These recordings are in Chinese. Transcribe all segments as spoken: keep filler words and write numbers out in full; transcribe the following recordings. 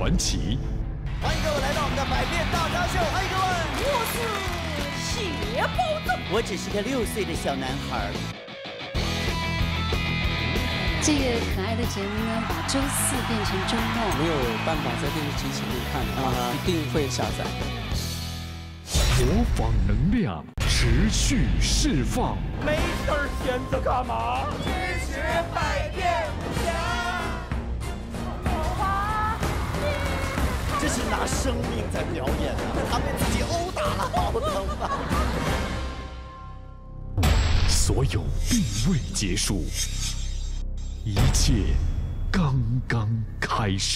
传奇。 欢迎各位来到我们的百变大咖秀，欢迎各位， 我是血包子， 我只是个六岁的小男孩。 这个可爱的节目呢，把周四变成周末， 没有办法在电视机前面看的话，一定会下载。 播放能量持续释放。 没事儿闲着干嘛？ 支持百变侠。这是拿生命在表演啊！他被自己殴打了，好疼啊！ 所有并未结束，一切刚刚开始。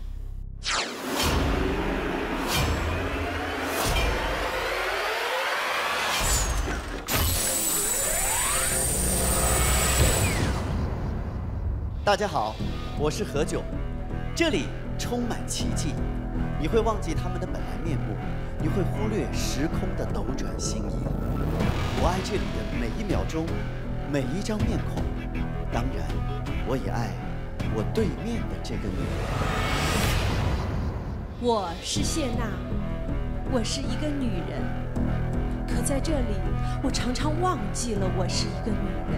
大家好，我是何炅，这里充满奇迹。你会忘记他们的本来面目，你会忽略时空的斗转星移。我爱这里的每一秒钟，每一张面孔，当然，我也爱我对面的这个女人。 我是谢娜，我是一个女人，可在这里，我常常忘记了我是一个女人。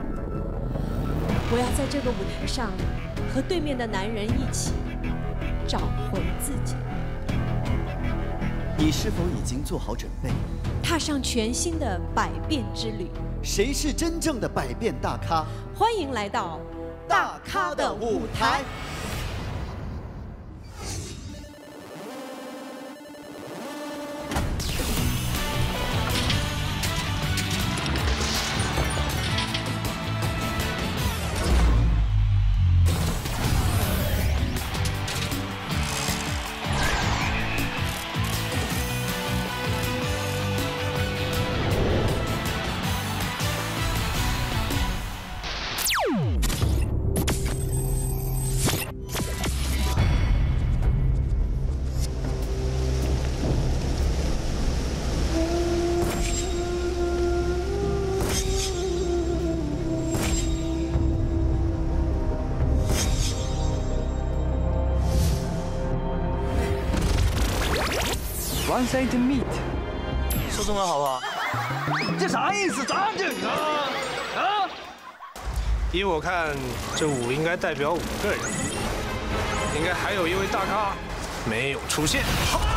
我要在这个舞台上，和对面的男人一起找回自己。 你是否已经做好准备， 踏上全新的百变之旅？ 谁是真正的百变大咖？ 欢迎来到大咖的舞台。 One side meat， 说中文好不好？ 这啥意思？咋整啊？啊！依我看，这五应该代表五个人，应该还有一位大咖没有出现。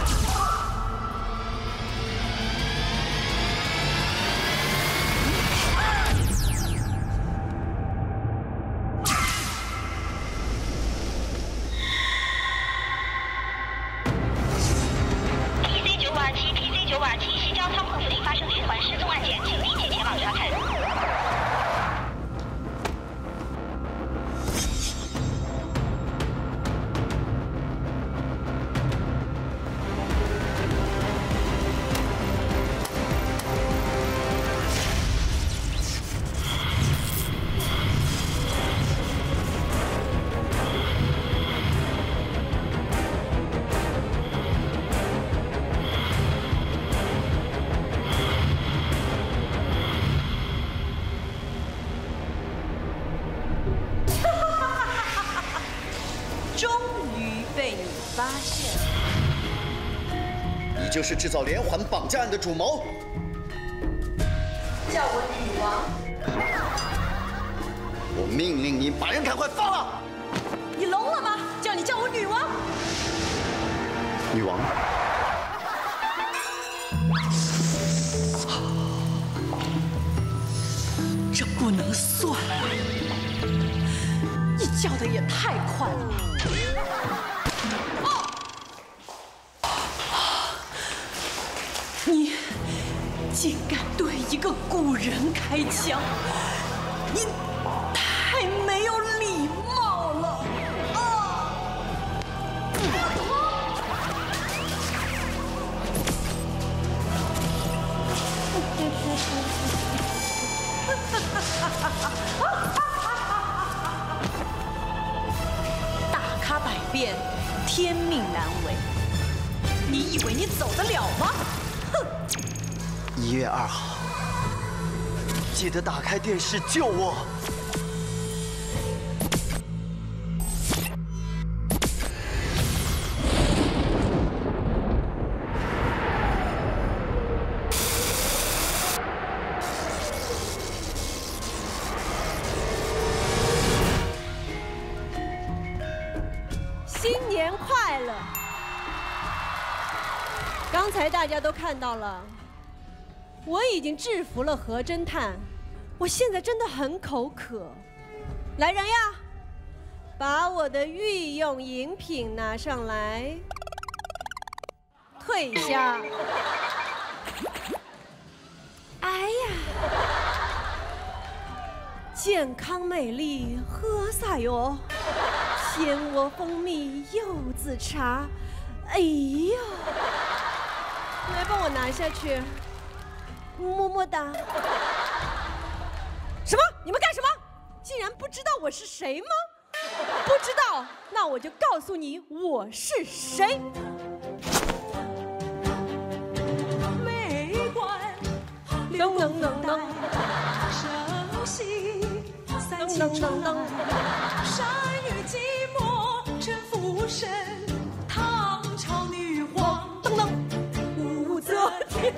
发现， 你就是制造连环绑架案的主谋。 叫我女王。 我命令你把人赶快放了。 你聋了吗？叫你叫我女王。 女王。 这不能算，你叫的也太快了吧！你竟敢对一个古人开枪，你太没有礼貌了啊！大咖百变，天命难违，你以为你走得了吗？哼！ 一月二号，记得打开电视救我。 快乐！刚才大家都看到了，我已经制服了何侦探，我现在真的很口渴。来人呀，把我的御用饮品拿上来。退下。哎呀，健康美丽喝啥哟？鲜窝蜂蜜柚子茶，哎呀，来帮我拿下去，么么哒。什么？你们干什么？竟然不知道我是谁吗？不知道，那我就告诉你我是谁。 美观， 噔噔噔噔， 熟悉，三噔噔噔噔， 善于寂寞，陈腐神，唐朝女皇， 噔噔， 武则天。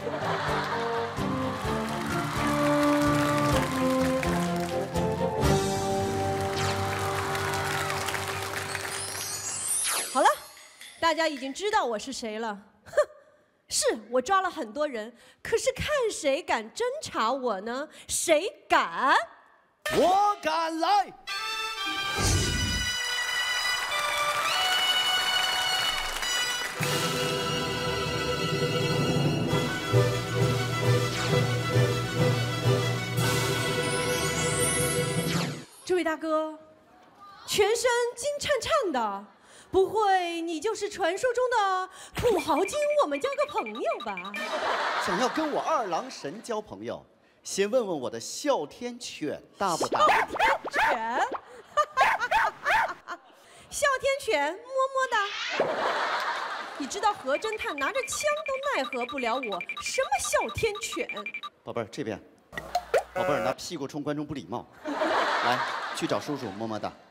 好了，大家已经知道我是谁了。哼，是我抓了很多人，可是看谁敢侦查我呢？谁敢？ 我敢来！ 这位大哥，全身金灿灿的。不会，你就是传说中的土豪金，我们交个朋友吧？ 想要跟我二郎神交朋友，先问问我的哮天犬大不大？ 哮天犬，哮天犬，么么哒。你知道何侦探拿着枪都奈何不了我，什么哮天犬？ 宝贝儿，这边，宝贝儿，拿屁股冲观众不礼貌。来，去找叔叔，么么哒。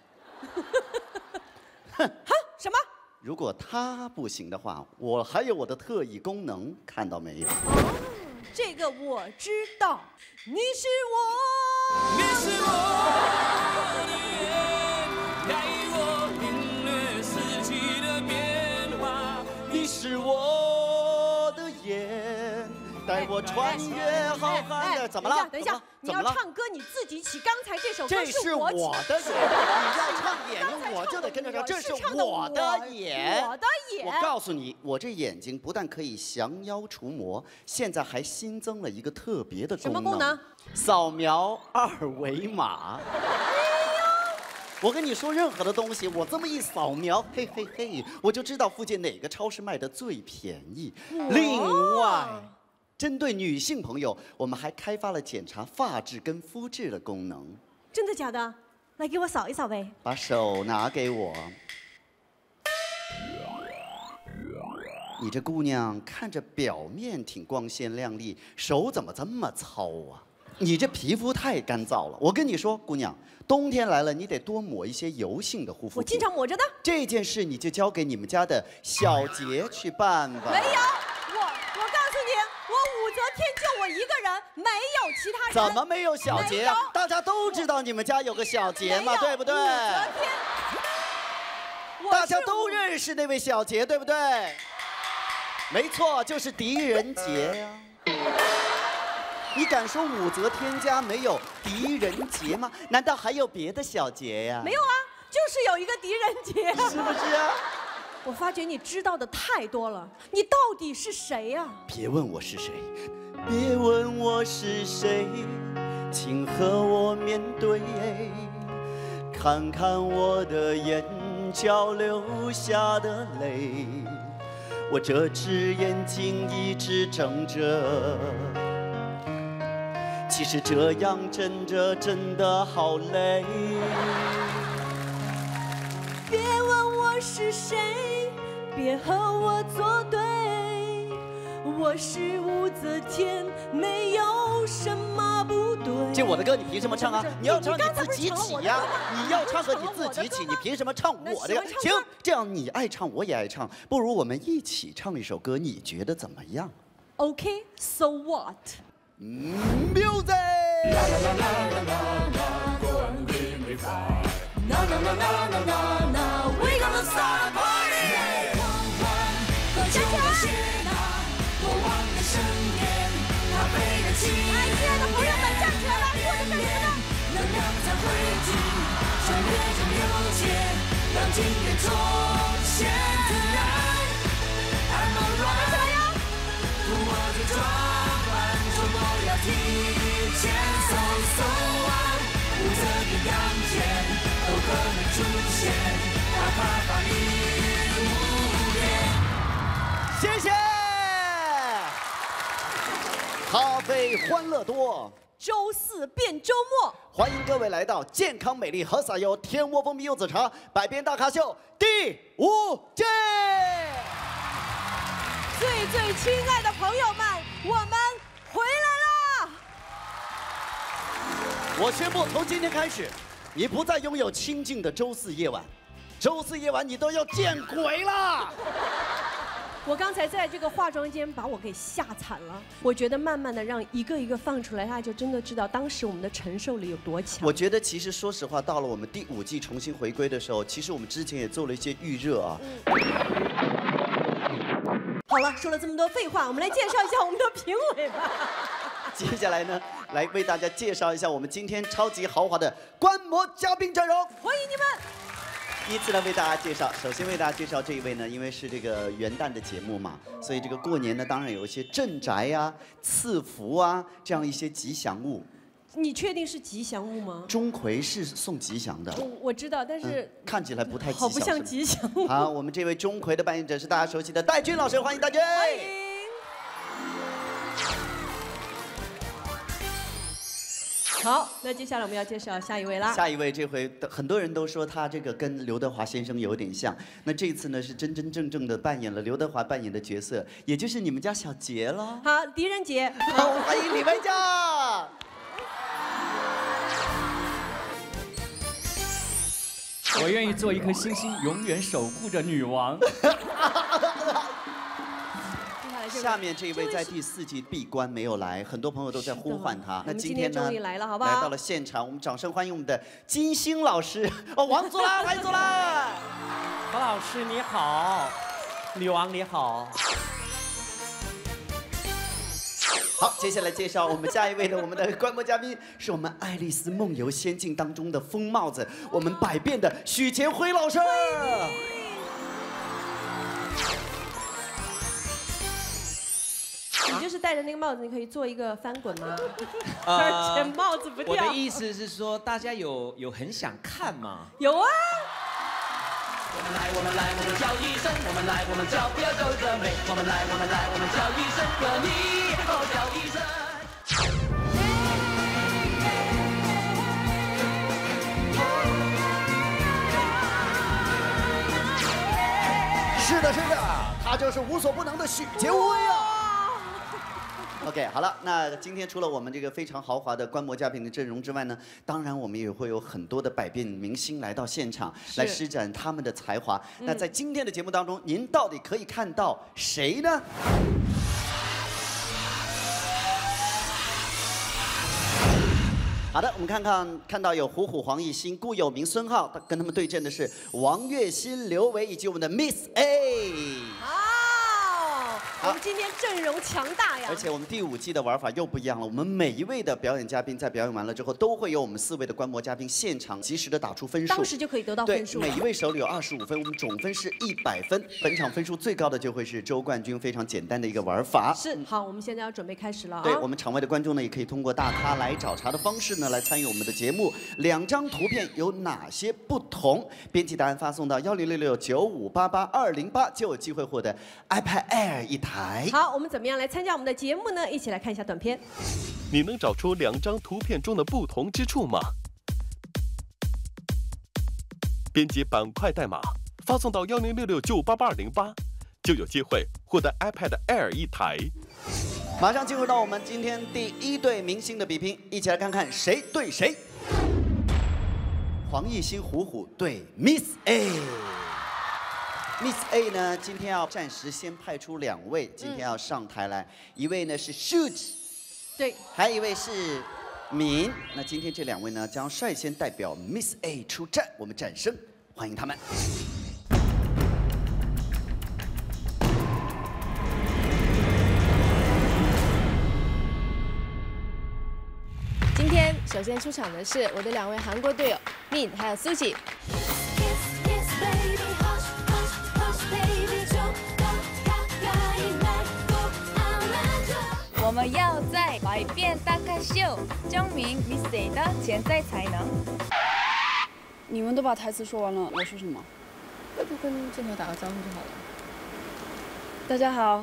哼，哈，什么？ 如果他不行的话，我还有我的特异功能，看到没有？ 哦，这个我知道。你是我， 你是我的眼，带我领略四季的变化。 你是我的眼，带我穿越浩瀚的。怎么了？ 等一下，你要唱歌你自己起。刚才这首歌这是我的眼，你要唱眼，我就得跟着唱。这是我的眼， 我的眼。 我告诉你，我这眼睛不但可以降妖除魔，现在还新增了一个特别的功能。什么功能？扫描二维码。我跟你说，任何的东西，我这么一扫描，嘿嘿嘿，我就知道附近哪个超市卖的最便宜。另外，针对女性朋友，我们还开发了检查发质跟肤质的功能。 真的假的？来给我扫一扫呗。 把手拿给我。你这姑娘看着表面挺光鲜亮丽，手怎么这么糙啊？你这皮肤太干燥了。我跟你说，姑娘，冬天来了，你得多抹一些油性的护肤品。 我经常抹着的。 这件事你就交给你们家的小杰去办吧。 没有，我我告诉你，我武则天就我一个人，没有其他人。 怎么没有小杰啊？大家都知道你们家有个小杰嘛，对不对？武则天，大家都认识那位小杰，对不对？没错，就是狄仁杰呀。你敢说武则天家没有狄仁杰吗？难道还有别的小杰呀？ 没有啊，就是有一个狄仁杰， 是不是啊？ 我发觉你知道的太多了，你到底是谁呀？ 别问我是谁，别问我是谁，请和我面对，看看我的眼角流下的泪，我这只眼睛一直睁着。其实这样真着真的好累。 别问我是谁，别和我作对，我是武则天，没有什么不对。 这我的歌你凭什么唱啊？你要唱你自己起呀！你要唱歌你自己起，你凭什么唱我的歌？行，这样你爱唱我也爱唱，不如我们一起唱一首歌，你觉得怎么样 ？OK, so what? Music! Na na na na na na, go and bring me fire. Na na na na na na na, we gonna start a party. 汇聚，穿越中有界，让经典重现自然。I'm alright， 图我的装扮，周末要提前搜搜完，无责的阳间都可能出现，哪怕法律无边。 谢谢。咖啡欢乐多， 周四变周末， 欢迎各位来到健康美丽和洒油天窝蜂蜜柚子茶百变大咖秀第五届。 最最亲爱的朋友们，我们回来啦！ 我宣布，从今天开始，你不再拥有清静的周四夜晚，周四夜晚你都要见鬼啦！ 我刚才在这个化妆间把我给吓惨了，我觉得慢慢的让一个一个放出来，大家就真的知道当时我们的承受力有多强。 我觉得其实说实话，到了我们第五季重新回归的时候，其实我们之前也做了一些预热啊。 嗯、好了，说了这么多废话，我们来介绍一下我们的评委吧。 接下来呢，来为大家介绍一下我们今天超级豪华的观摩嘉宾阵容， 欢迎你们。 依次来为大家介绍，首先为大家介绍这一位呢，因为是这个元旦的节目嘛，所以这个过年呢，当然有一些镇宅啊、赐福啊这样一些吉祥物。 你确定是吉祥物吗？ 钟馗是送吉祥的， 我我知道，但是、 嗯、看起来不太吉祥， 好不像吉祥物。 好，我们这位钟馗的扮演者是大家熟悉的戴军老师，欢迎戴军。 欢迎。好，那接下来我们要介绍下一位啦。 下一位，这回很多人都说他这个跟刘德华先生有点像。那这次呢是真真正正的扮演了刘德华扮演的角色，也就是你们家小杰了。 好，狄仁杰。 好，欢迎李维嘉。 我愿意做一颗星星，永远守护着女王。 下面这一位在第四季闭关没有来，很多朋友都在呼唤他。 那今天终于来了，好不好？ 来到了现场，我们掌声欢迎我们的金星老师哦，王祖蓝，欢迎祖蓝。 何老师你好，女王你好。 好，接下来介绍我们下一位的我们的观摩嘉宾，是我们《爱丽丝梦游仙境》当中的疯帽子，我们百变的许前辉老师。 你就是戴着那个帽子，你可以做一个翻滚吗？ 呃、 而且帽子不掉。 我的意思是说，大家有有很想看吗？ 有啊。 我们来，我们来，我们叫一声，我们来，我们叫，不要皱着眉。我们来，我们来，我们叫一声，和你哦叫一声。 是的，是的，他就是无所不能的许杰威啊。OK， 好了，那今天除了我们这个非常豪华的观摩嘉宾的阵容之外呢，当然我们也会有很多的百变明星来到现场，来施展他们的才华。嗯、那在今天的节目当中，您到底可以看到谁呢？好的，我们看看看到有虎虎、黄艺兴、顾有明、孙浩，跟他们对阵的是王栎鑫、刘维以及我们的 Miss A。 好，我们今天阵容强大呀！ 而且我们第五季的玩法又不一样了，我们每一位的表演嘉宾在表演完了之后，都会有我们四位的观摩嘉宾现场及时的打出分数， 当时就可以得到分数。 对，每一位手里有二十五分，我们总分是一百分。本场分数最高的就会是周冠军，非常简单的一个玩法。 是，好，我们现在要准备开始了啊！ 对我们场外的观众呢，也可以通过大咖来找茬的方式呢，来参与我们的节目。两张图片有哪些不同？编辑答案发送到幺零六六九五八八二零八，就有机会获得 iPad Air 一台。 好，我们怎么样来参加我们的节目呢？一起来看一下短片。 你能找出两张图片中的不同之处吗？编辑板块代码发送到幺零六六九八八二零八，就有机会获得 iPad Air 一台。 马上进入到我们今天第一对明星的比拼，一起来看看谁对谁。黄艺兴虎虎对 Miss A。Miss A 呢，今天要暂时先派出两位，今天要上台来，嗯、一位呢是 Shoot， 对， 还有一位是敏。那今天这两位呢，将率先代表 Miss A 出战，我们掌声欢迎他们。 今天首先出场的是我的两位韩国队友 Min 还有 Suji。 我们要在百变大咖秀证明 Miss A 的潜在才能。 你们都把台词说完了，我说什么？ 就跟镜头打个招呼就好了。大家好。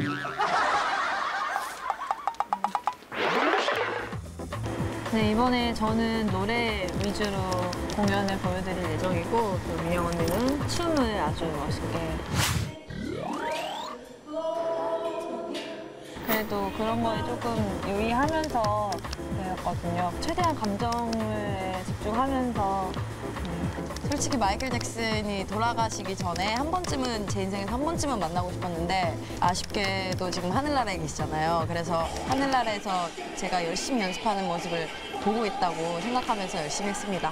네, 이번에 저는 노래 위주로 공연을 보여드릴 예정이고 또 민영 언니는 춤을 아주 멋있게 그래도 그런 거에 조금 유의하면서 배웠거든요. 최대한 감정에 집중하면서 솔직히 마이클 잭슨이 돌아가시기 전에 한 번쯤은 제 인생에서 한 번쯤은 만나고 싶었는데 아쉽게도 지금 하늘나라에 계시잖아요. 그래서 하늘나라에서 제가 열심히 연습하는 모습을 보고 있다고 생각하면서 열심히 했습니다.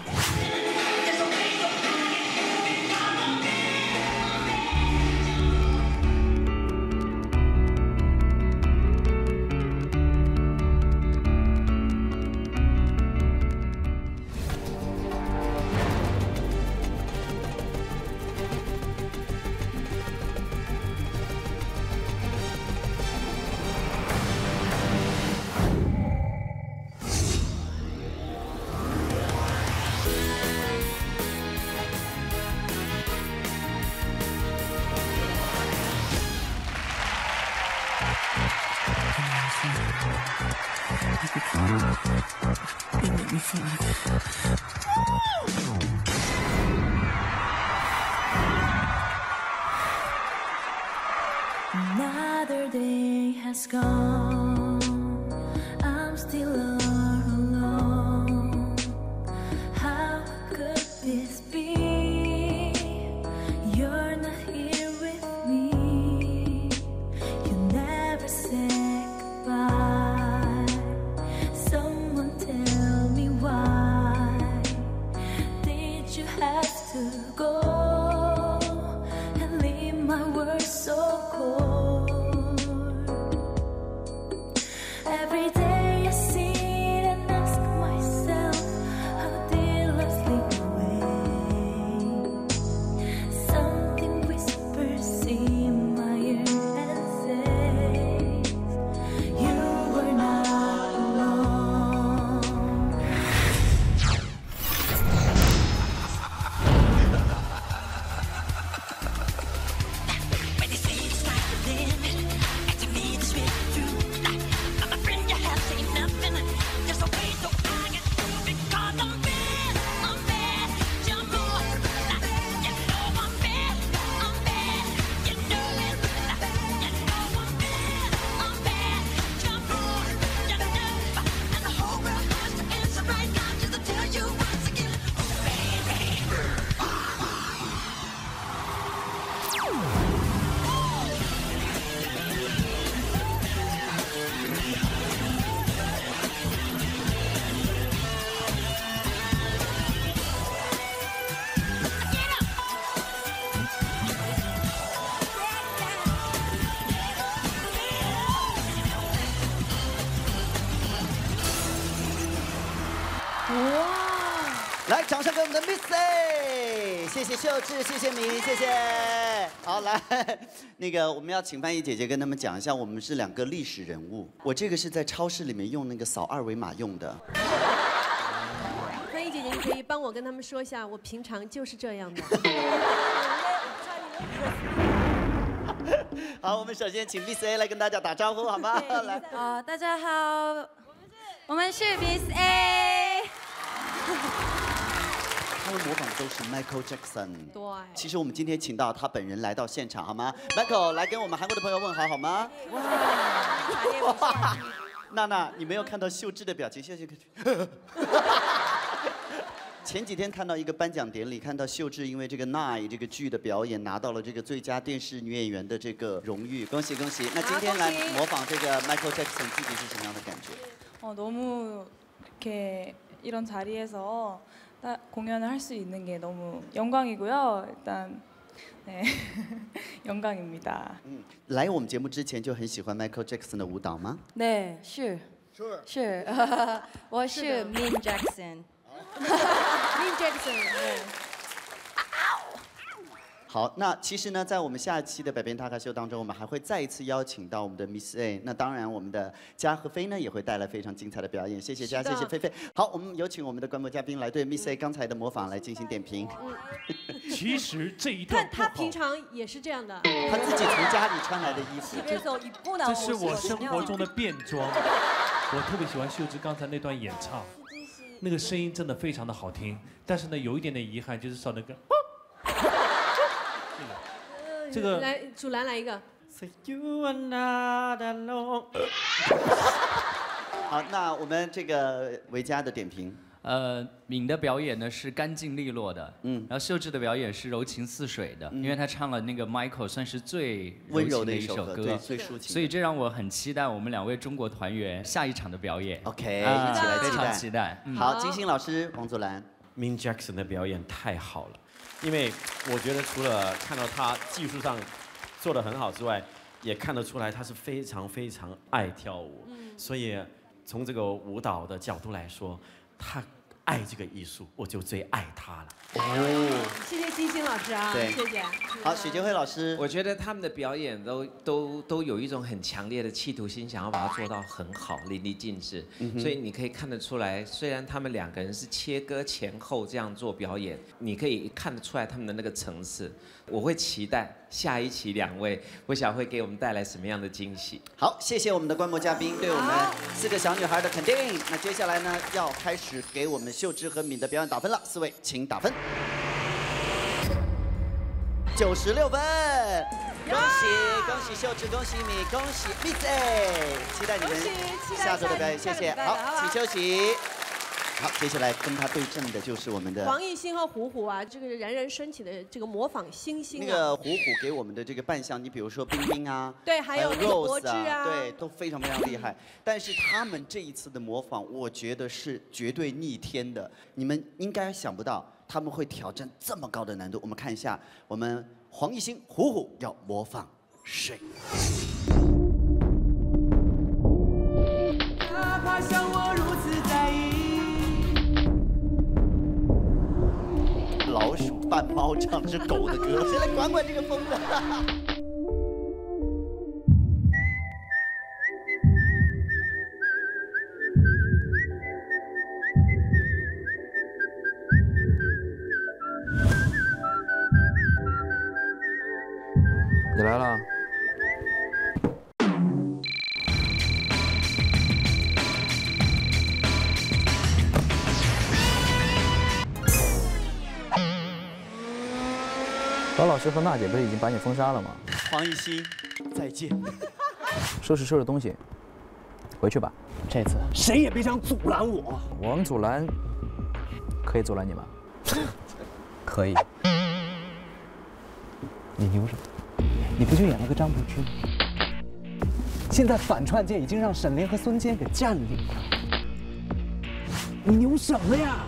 Another day has gone. I'm still all alone. How could this be? You're not here with me. You never said goodbye. Someone tell me why did you have to go and leave my world so cold? Every day I sit and ask myself, how did I slip away? Something whispers in my ear and says, you were not alone. When they say it's not the limit, and to me this will true. I'm a friend, you have seen nothing. There's a way so I get through because I'm bad, I'm bad. You're more, you know I'm bad, I'm bad. You know it, you know I'm bad, I'm bad. You're more, you know, and the whole world has to answer right now just to tell you once again, oh baby. 来，掌声给我们的 Miss A， 谢谢秀智，谢谢明，谢谢。好，来，那个我们要请翻译姐姐跟他们讲一下，我们是两个历史人物。我这个是在超市里面用那个扫二维码用的。 翻译姐姐，你可以帮我跟他们说一下，我平常就是这样的。 好，我们首先请 Miss A 来跟大家打招呼，好吗？来， 啊，大家好，我们是 Miss A。 他们模仿的都是 Michael Jackson。 对。 其实我们今天请到他本人来到现场，好吗 ？Michael 来跟我们韩国的朋友问好，好吗？哇！娜娜，你没有看到秀智的表情，秀智。前几天看到一个颁奖典礼，看到秀智因为这个《奈》这个剧的表演拿到了这个最佳电视女演员的这个荣誉，恭喜恭喜！那今天来模仿这个 Michael Jackson， 自己是什么样的感觉？ 어, 너무 이렇게 이런 자리에서 따, 공연을 할 수 있는 게 너무 영광이고요. 일단 네 영광입니다. 来我们节目之前就很喜欢 Michael Jackson 的舞蹈吗？ 네, 是。 是是，我是 Min Jackson。 Min Jackson。 好，那其实呢，在我们下期的百变大咖秀当中，我们还会再一次邀请到我们的 Miss A。那当然，我们的嘉和飞呢也会带来非常精彩的表演。谢谢嘉，谢谢菲菲。好，我们有请我们的观摩嘉宾来对 Miss A 刚才的模仿来进行点评。 其实这一段他他平常也是这样的， 他自己从家里穿来的衣服。 这是我生活中的变装。我特别喜欢秀智刚才那段演唱，那个声音真的非常的好听，但是呢，有一点点遗憾，就是少那个。这个来，主兰来一个。 好，那我们这个维嘉的点评。 呃，敏的表演呢是干净利落的，嗯，然后秀智的表演是柔情似水的，嗯、因为她唱了那个 Michael 算是最温柔的一首歌，对，最抒情。 所以这让我很期待我们两位中国团员下一场的表演。 OK，、 啊、 一起来非常期待。 嗯、好，金星老师，王祖蓝 ，Min Jackson 的表演太好了。因为我觉得除了看到他技术上做得很好之外，也看得出来他是非常非常爱跳舞。嗯、所以从这个舞蹈的角度来说，他爱这个艺术，我就最爱他了。 哦，谢谢金星老师啊， 对， 谢谢。 好，许杰辉老师， 我觉得他们的表演都都都有一种很强烈的企图心，想要把它做到很好，淋漓尽致。嗯、所以你可以看得出来，虽然他们两个人是切割前后这样做表演，你可以看得出来他们的那个层次。我会期待下一期两位，我想会给我们带来什么样的惊喜。 好，谢谢我们的观摩嘉宾对我们四个小女孩的肯定。那接下来呢，要开始给我们秀智和敏的表演打分了，四位请打分。九十六分，恭喜恭喜秀智，恭喜敏，恭喜 Miss A， 期待你们下周的表演，谢谢。好，请休息。好，接下来跟他对阵的就是我们的黄艺兴和虎虎啊，这个冉冉升起的这个模仿星星、啊。 那个虎虎给我们的这个扮相，你比如说冰冰啊， 对，还有 Rose 啊， 对，都非常非常厉害。但是他们这一次的模仿，我觉得是绝对逆天的。你们应该想不到他们会挑战这么高的难度。我们看一下，我们黄艺兴、虎虎要模仿谁？ 哪怕像我如此在意。 老鼠扮猫唱的是狗的歌，谁来管管这个疯子？ 你来了。高老师和娜姐不是已经把你封杀了吗？ 黄艺兴，再见。 收拾收拾东西，回去吧。这次谁也别想阻拦我。王祖蓝可以阻拦你吗？可以。你牛什么？你不就演了个张柏芝吗？现在反串界已经让沈炼和孙坚给占领了，你牛什么呀？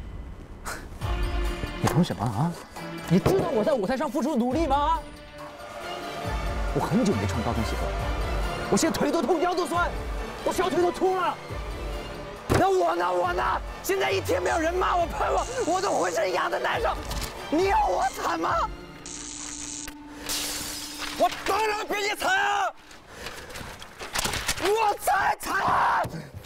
你懂什么啊？你知道我在舞台上付出的努力吗？我很久没穿高跟鞋了，我现在腿都痛，腰都酸，我小腿都秃了。那我呢？我呢？现在一天没有人骂我、喷我，我都浑身痒的难受。你要我惨吗？我当然比你惨啊！我才惨！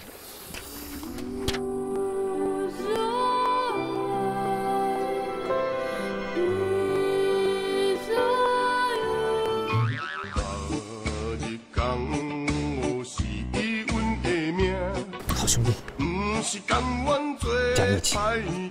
好兄弟，站一起。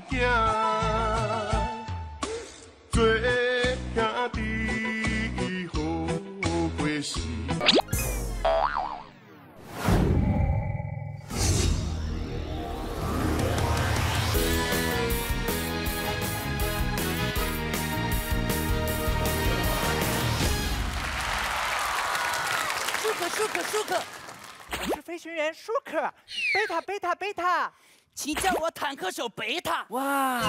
舒克，舒克，舒克，我是飞行员舒克，贝塔，贝塔，贝塔，请叫我坦克手贝塔。哇！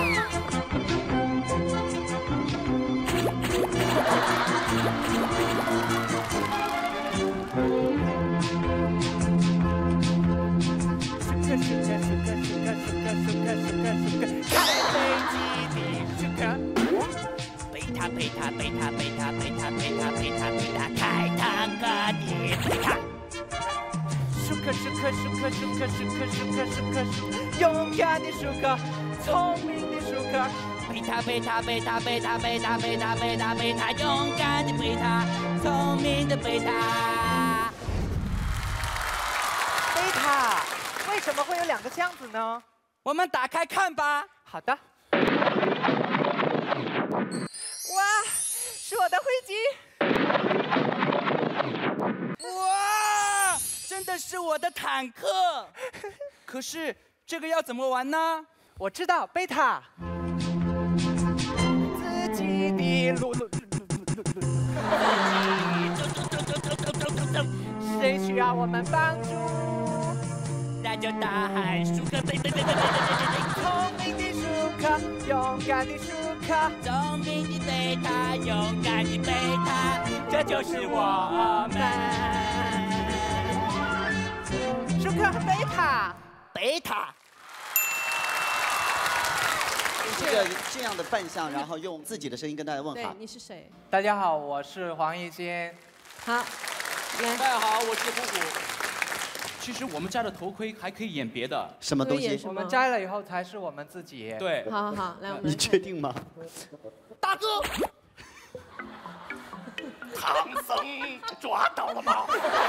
克舒克舒克舒克舒克舒克舒克，勇敢的舒克，聪明的舒克。贝塔贝塔贝塔贝塔贝塔贝塔贝塔贝塔，勇敢的贝塔，聪明的贝塔。贝塔，为什么会有两个箱子呢？我们打开看吧。好的。哇，是我的灰机。哇，真的是我的坦克。可是这个要怎么玩呢？我知道，贝塔。自己的路路路路路路，谁需要我们帮助？那就大喊舒克贝贝贝贝贝贝贝，聪明的舒克，勇敢的舒克，聪明的贝塔，勇敢的贝塔，这就是我们。舒克和贝塔，贝塔。 这个这样的扮相，然后用自己的声音跟大家问好。 对，你是谁？ 大家好，我是黄奕欣。 好，来。 大家好，我是虎虎。其实我们摘了头盔还可以演别的。 什么东西？ 我们摘了以后才是我们自己。 对。 好好好，来我们。 你确定吗？ 大哥， 唐僧抓到了吗？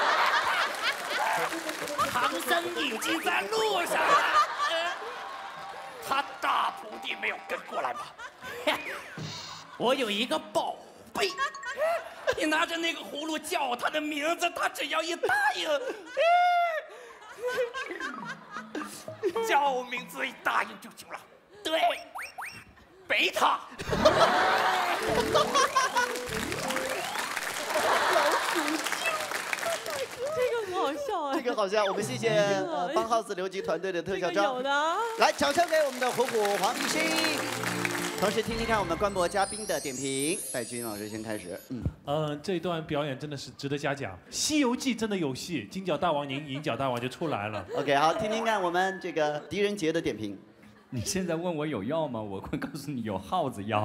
唐僧已经在路上了。他大徒弟没有跟过来吗？我有一个宝贝，你拿着那个葫芦叫他的名字，他只要一答应，叫我名字一答应就行了。对，贝塔。 这个很好笑啊！ 这个好笑，我们谢谢方浩子留级团队的特效妆。 有的。 来，掌声给我们的虎虎黄奕欣。同时听听看我们观摩嘉宾的点评。戴军老师先开始。嗯。 呃，这段表演真的是值得嘉奖，《西游记》真的有戏，金角大王赢，银角大王就出来了。 OK， 好，听听看我们这个狄仁杰的点评。 你现在问我有药吗？我会告诉你有耗子药。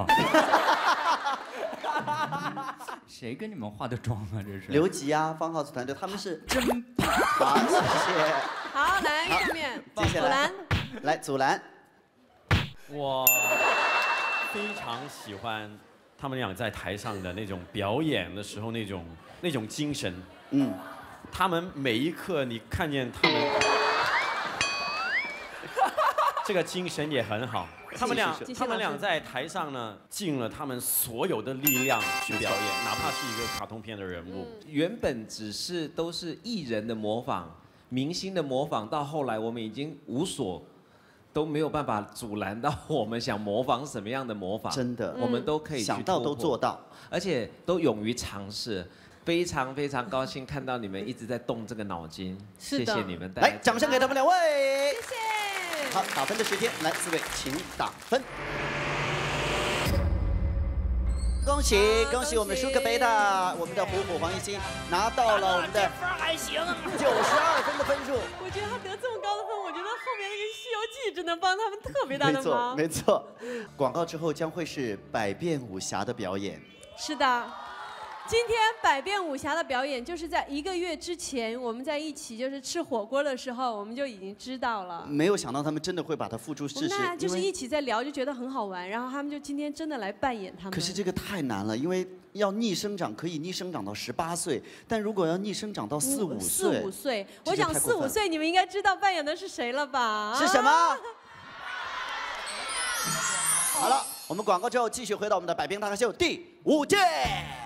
谁跟你们化的妆啊？这是刘吉啊，方浩子团队，他们是真棒。 好，谢谢。 好，来下面接下来，来祖蓝。 我非常喜欢他们俩在台上的那种表演的时候那种那种精神。嗯，他们每一刻你看见他们。这个精神也很好，他们俩，他们俩在台上呢，尽了他们所有的力量去表演，哪怕是一个卡通片的人物。 原本只是都是艺人的模仿、明星的模仿，到后来我们已经无所，都没有办法阻拦到我们想模仿什么样的模仿。 真的， 我们都可以想到都做到， 而且都勇于尝试。非常非常高兴看到你们一直在动这个脑筋，谢谢你们。 来，掌声给他们两位。 谢谢。 好，打分的时间，来，四位请打分。恭喜恭喜我们舒克贝塔，我们的虎虎黄奕欣拿到了我们的九十二分的分数。 我觉得他得这么高的分，我觉得后面那个《西游记》真的帮他们特别大的忙。 没错没错，广告之后将会是百变武侠的表演。 是的。今天百变武侠的表演，就是在一个月之前，我们在一起就是吃火锅的时候，我们就已经知道了。 没有想到他们真的会把它付诸事实。 那就是一起在聊，就觉得很好玩，然后他们就今天真的来扮演他们。 可是这个太难了，因为要逆生长可以逆生长到十八岁，但如果要逆生长到四五岁， 四五岁，我想四五岁你们应该知道扮演的是谁了吧？ 是什么？好了，我们广告之后继续回到我们的百变大咖秀第五届。